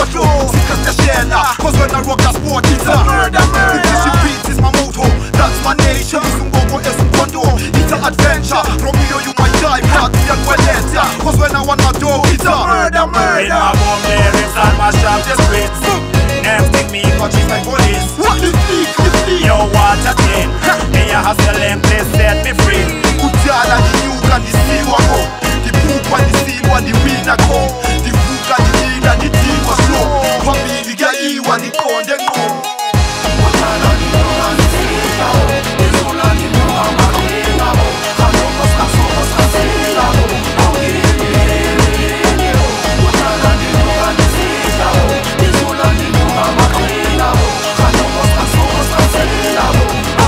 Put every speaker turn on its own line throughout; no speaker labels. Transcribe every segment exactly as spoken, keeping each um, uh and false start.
flow. Sick as Stachella, cause when I rock that sport, it's a murder, murder. Ignition beats is my motto, that's my nation. Isungoko is un condo, it's an adventure. Romeo, you might die, but we are well later. Cause when I want my dough, it's a murder, murder.
In my bomb lyrics and my shop the streets. Never think me, cause she's my police.
What is this?
Yo, what a thing. Me a hustle and they set me free.
Kutala the new and the seal one go. The poop and the seal one the winner go. The hook and the lead and the team was slow. Family guy you and the con then go. Kutala the new and the seal go. The soul and the new and the king go. Kano koska so koska seal go. Kutala the new and the seal go. The soul and the new and the king go. Kano koska so koska seal go.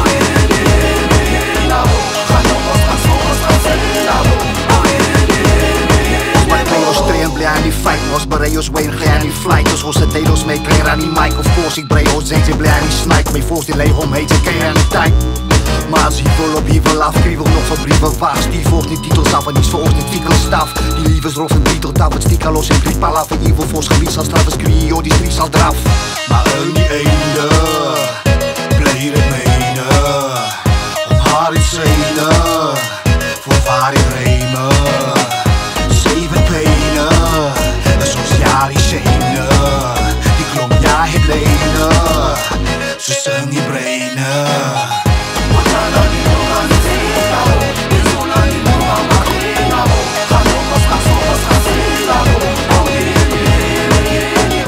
Die fight was Barreos way gaan die flight dus was het delos mee kreeg aan die mic of course ik breo zeker blij die snipe mee voor die leeg om heet ik aan die tijd maar als hier vol op hier vol af kriebel nog van brieven waas die volgt die titels af en niets voor ons niet fikkel staf die liefes rof en drie tot af het stiek los en drie pala van hier voor gebied als straf scrio die stries al draf maar een die einde bleef het mene om haar in zene voor waar in remen zeven penen die scene, die klonk ja het lenen, ze zang die breinen. Wat dan dan die jongen die zingen, die zola die jongen maar zingen, ga nog eens gaan zo eens gaan zingen, oh nee nee nee.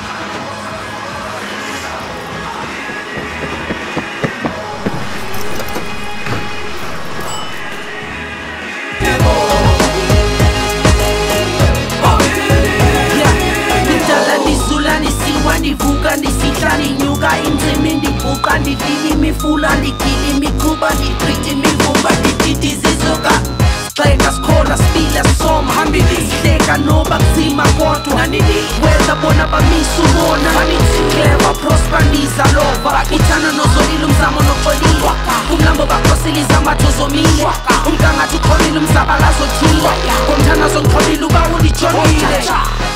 Di bukan di sita di nyuga inzimi di bukan di dini mi fula di kili mi kuba di triti mi buba di titi zizoga Streka skola spila som hambili Steka no baksima kotu Nanini weza bona ba misu mona Maniti clever prosper niza lova Itana no zolilum zamo no koli Kumlambo bakosili zama tozomile Umkanga tukoli lumzabala zotile Kumtana zon koli luba uli chonile